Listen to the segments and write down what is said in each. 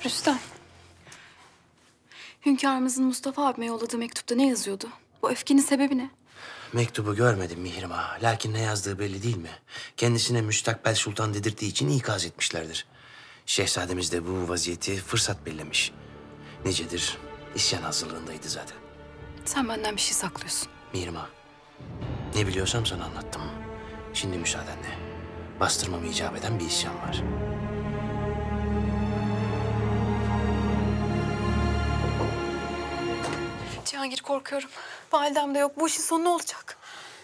Rüstem. Hünkârımızın Mustafa abime yolladığı mektupta ne yazıyordu? Bu öfkenin sebebi ne? Mektubu görmedim Mihrim Ağa. Lakin ne yazdığı belli değil mi? Kendisine müstakbel sultan dedirttiği için ikaz etmişlerdir. Şehzademiz de bu vaziyeti fırsat bellemiş. Nicedir isyan hazırlığındaydı zaten. Sen benden bir şey saklıyorsun. Mihrim Ağa, ne biliyorsam sana anlattım. Şimdi müsaadenle. Bastırmamı icap eden bir isyan var. Cihangir, korkuyorum. Validem de yok. Bu işin sonu ne olacak?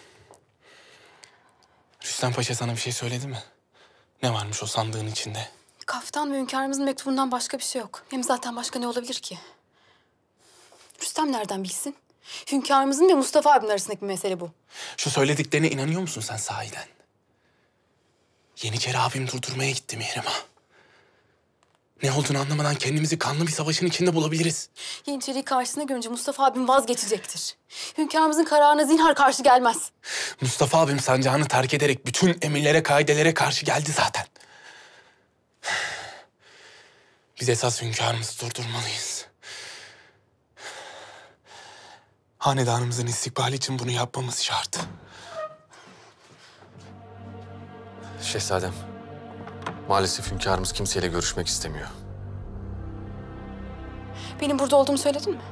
Rüstem Paşa sana bir şey söyledi mi? Ne varmış o sandığın içinde? Kaftan ve hünkârımızın mektubundan başka bir şey yok. Hem zaten başka ne olabilir ki? Rüstem nereden bilsin? Hünkârımızın ve Mustafa abimin arasındaki bir mesele bu. Şu söylediklerine inanıyor musun sen sahiden? Yeniçeri abim durdurmaya gitti Mihrimah. Ne olduğunu anlamadan kendimizi kanlı bir savaşın içinde bulabiliriz. Yeniçeri'yi karşısına görünce Mustafa abim vazgeçecektir. Hünkârımızın kararına zinhar karşı gelmez. Mustafa abim sancağını terk ederek bütün emirlere, kaidelere karşı geldi zaten. Biz esas hünkârımızı durdurmalıyız. Hanedanımızın istikbali için bunu yapmamız şart. Şehzadem, maalesef hünkârımız kimseyle görüşmek istemiyor. Benim burada olduğumu söyledin mi?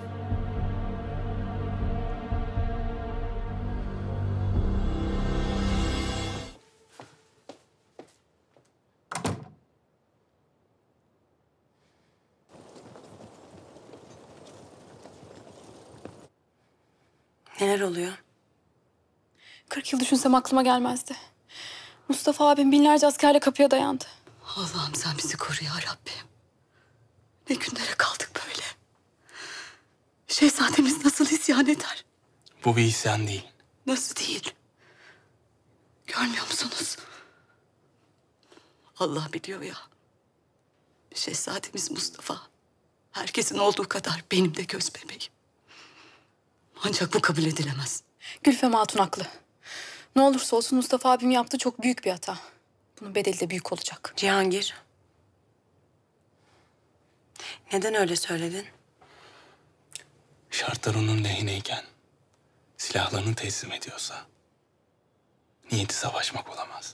Neler oluyor? 40 yıl düşünsem aklıma gelmezdi. Mustafa abim binlerce askerle kapıya dayandı. Allah'ım sen bizi koru ya Rabbim. Ne günlere kaldık böyle. Şehzademiz nasıl isyan eder? Bu bir isyan değil. Nasıl değil? Görmüyor musunuz? Allah biliyor ya. Şehzademiz Mustafa. Herkesin olduğu kadar benim de göz bebeğim. Ancak bu kabul edilemez. Gülfem Hatun haklı. Ne olursa olsun Mustafa abim yaptığı çok büyük bir hata. Bunun bedeli de büyük olacak. Cihangir. Neden öyle söyledin? Şartlar onun lehineyken, silahlarını teslim ediyorsa, niyeti savaşmak olamaz.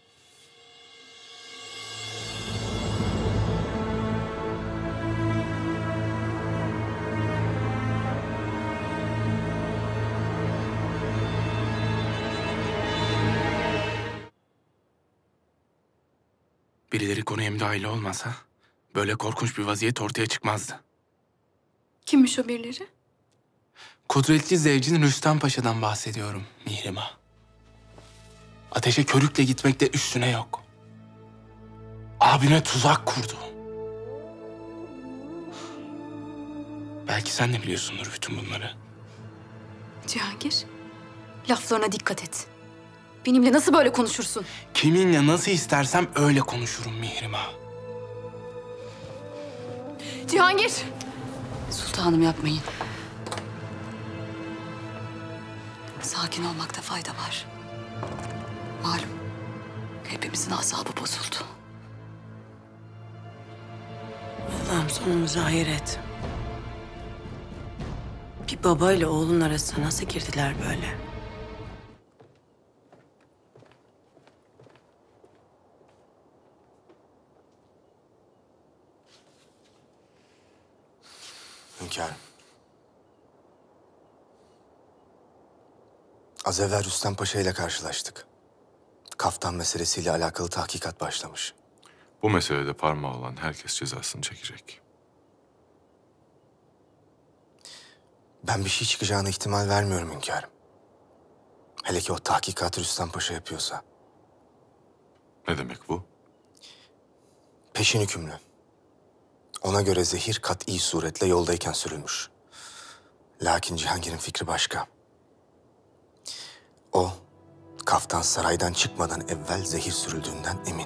Birileri konuya müdahale olmasa, böyle korkunç bir vaziyet ortaya çıkmazdı. Kimmiş o birileri? Kudretli zevcin Rüstem Paşa'dan bahsediyorum Mihrimah. Ateşe körükle gitmekte üstüne yok. Abine tuzak kurdu. Belki sen de biliyorsundur bütün bunları. Cihangir, laflarına dikkat et. Benimle nasıl böyle konuşursun? Kiminle nasıl istersem öyle konuşurum Mihrimah. Cihangir! Sultanım yapmayın. Sakin olmakta fayda var. Malum hepimizin asabı bozuldu. Allah'ım sonumuzu hayır et. Bir babayla oğlun arasına nasıl girdiler böyle? Hünkârım. Az evvel Rüstem Paşa ile karşılaştık. Kaftan meselesiyle alakalı tahkikat başlamış. Bu meselede parmağı olan herkes cezasını çekecek. Ben bir şey çıkacağına ihtimal vermiyorum hünkârım. Hele ki o tahkikatı Rüstem Paşa yapıyorsa. Ne demek bu? Peşin hükümlü. Ona göre zehir kat'i suretle yoldayken sürülmüş. Lakin Cihangir'in fikri başka. O, Kaftan saraydan çıkmadan evvel zehir sürüldüğünden emin.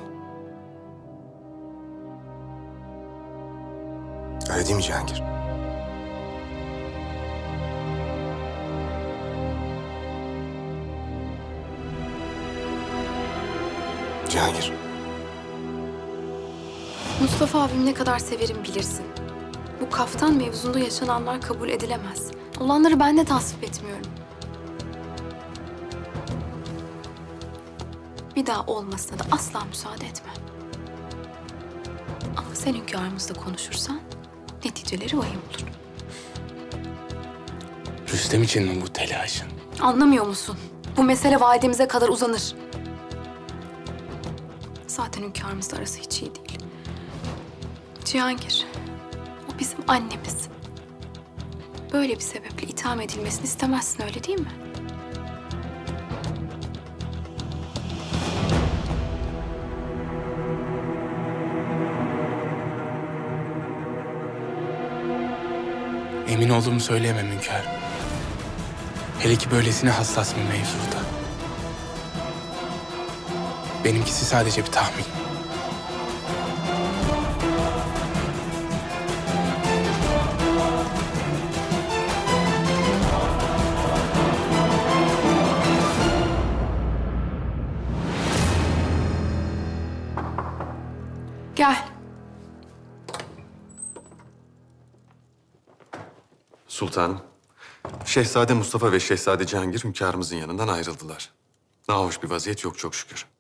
Öyle değil mi Cihangir? Cihangir. Mustafa abim ne kadar severim bilirsin. Bu kaftan mevzunda yaşananlar kabul edilemez. Olanları ben de tasvip etmiyorum. Bir daha olmasına da asla müsaade etmem. Ama sen hünkârımızla konuşursan neticeleri vahim olur. Rüstem için mi bu telaşın? Anlamıyor musun? Bu mesele validemize kadar uzanır. Zaten hünkârımızla arası hiç iyi değil. Cihangir, o bizim annemiz. Böyle bir sebeple itham edilmesini istemezsin, öyle değil mi? Emin olduğumu söyleyemem hünkârım. Hele ki böylesine hassas bir mevzuda. Benimkisi sadece bir tahmin. Gel. Sultanım, Şehzade Mustafa ve Şehzade Cihangir hünkârımızın yanından ayrıldılar. Nahoş bir vaziyet yok çok şükür.